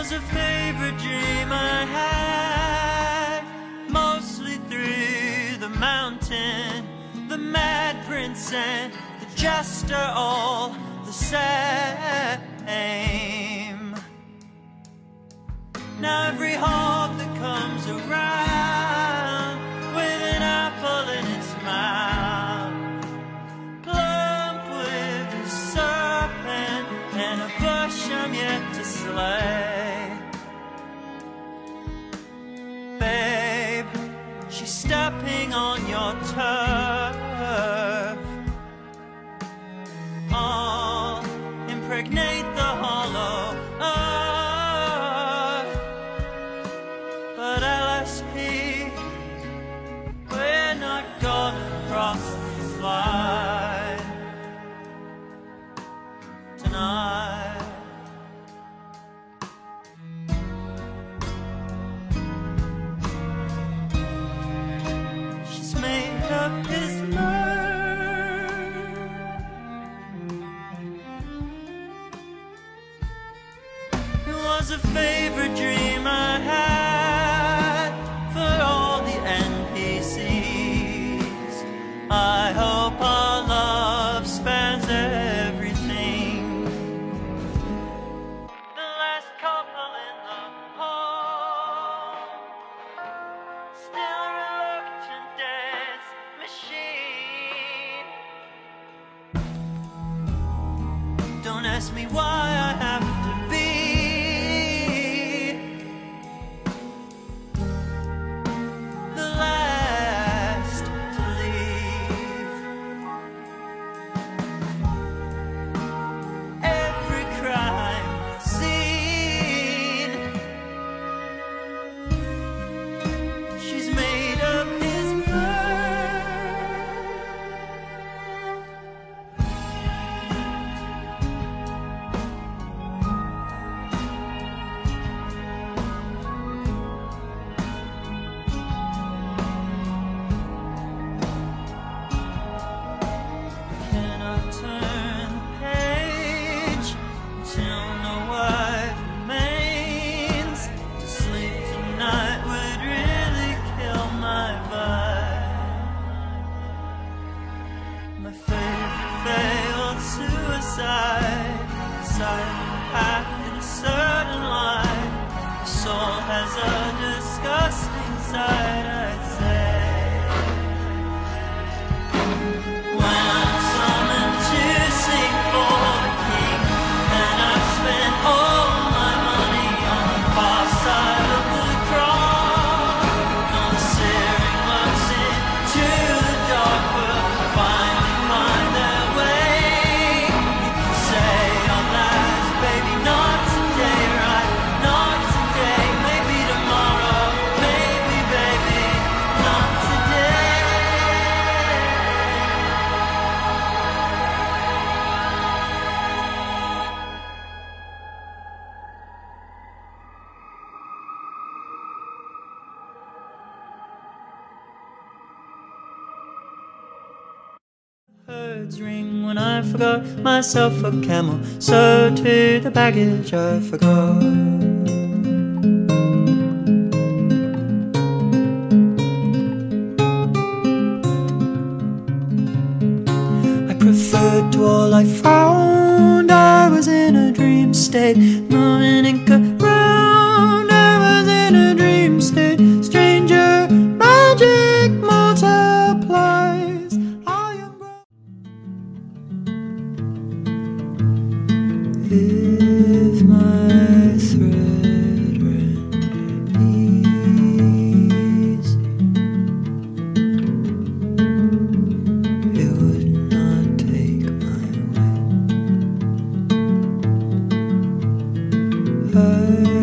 was a favorite dream I had, mostly through the mountain, the mad prince and the jester, all the same. Now every hog that comes around with an apple in its mouth, plump with a serpent and a bush I'm yet to slay. Babe, she's stepping on your turf. I'll impregnate the hollow earth. But LSP, we're not gonna cross the line tonight. She's made up his mind. It was a favorite dream I had for all the NPCs. I hope our love spans everything. The last couple in the hall, still reluctant dance machine. Don't ask me why I have to be the last to leave. Every crime scene, she's made up his mind. Can I turn the page till no white remains? To sleep tonight would really kill my vibe. My favorite failed suicide, psychopath in a certain light. The soul has a disgusting side, I'd say. When I'm summoned to sing for the king, and I've spent all my money on the far side of the cross, all the searing looks into the dark will finally find their way. You can say our last, baby, not today, right? Not today, maybe tomorrow, maybe, baby, not today. Birds ring when I forgot myself a camel, so too the baggage I forgot. I preferred to all I found. I was in a dream state, moving ink around. I was in a dream state. Stranger magic multiplies. I am if my thread ran easy, it would not take my way.